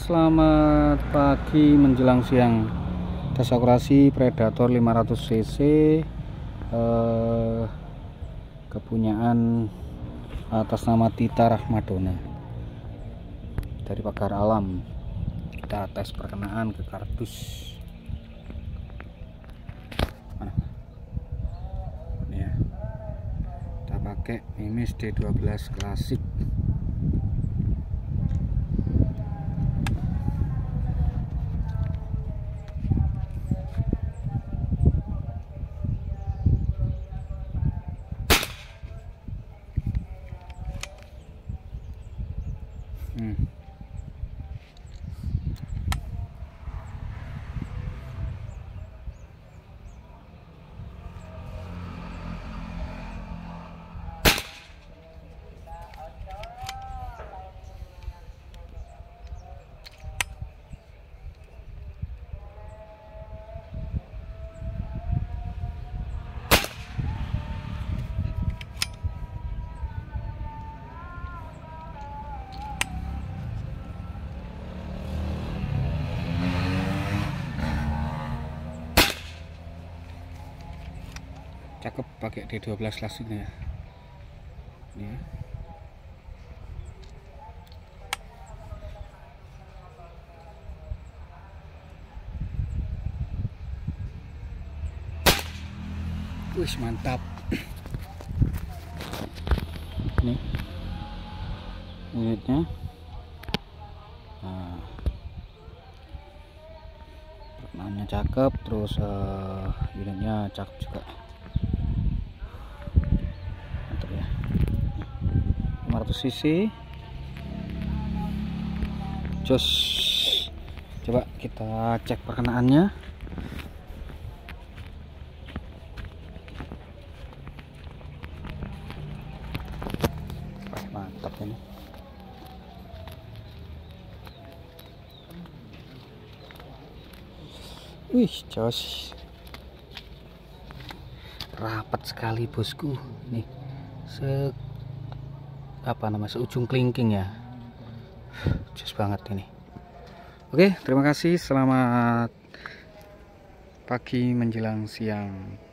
Selamat pagi menjelang siang. Tes akurasi Predator 500 cc kepunyaan atas nama Tita Rahmadona dari Pagar Alam. Kita tes perkenaan ke kardus. Mana? Ini ya. Kita pakai Mimis D12 klasik. Cakep pakai D12 klasiknya. Ini ya. Wih, mantap. Ini unitnya. Nah, perkenaannya cakep, terus unitnya cakep juga. 500 cc jos. Coba kita cek perkenaannya. Mantap ini. Wih, jos, rapat sekali bosku. Nih seujung kelingking ya. Jos banget ini. Oke, terima kasih. Selamat pagi menjelang siang.